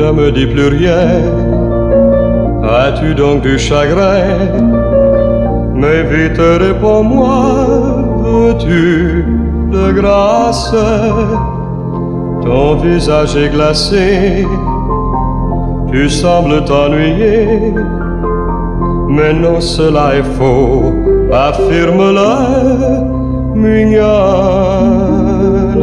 ne me dis plus rien. As-tu donc du chagrin? Mais vite réponds-moi, veux-tu de grâce? Ton visage est glacé, tu sembles t'ennuyer. Mais non, cela est faux, affirme-le, mignonne.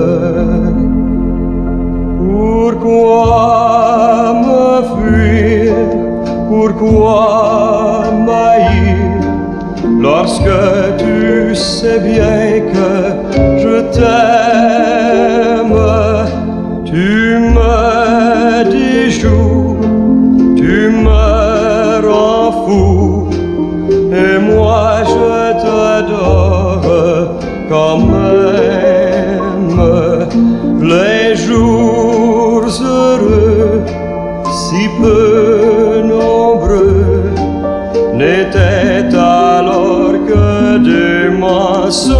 Pourquoi me fuir? Pourquoi m'haïr? Lorsque tu sais bien que je t'aime, tu me déjoues, tu me rends fou, et moi je t'adore quand même. Les jours heureux, si peu nombreux, n'étaient alors que des mensonges.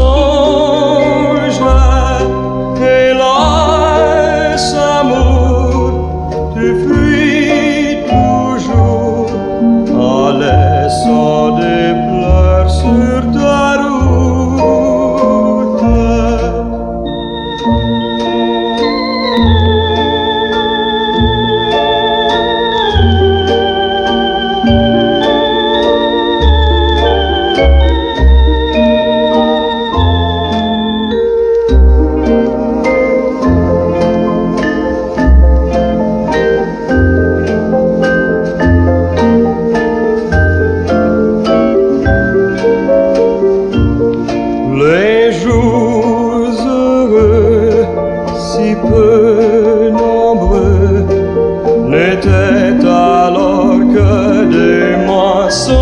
Hélas, amour, tu fuis toujours en laissant des pleurs sur ta route. Les jours heureux, si peu nombreux, n'étaient alors que des mensonges.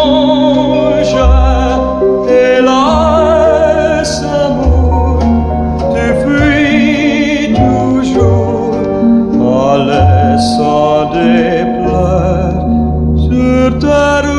Hélas, amour, tu fuis toujours en laissant des pleurs sur ta route.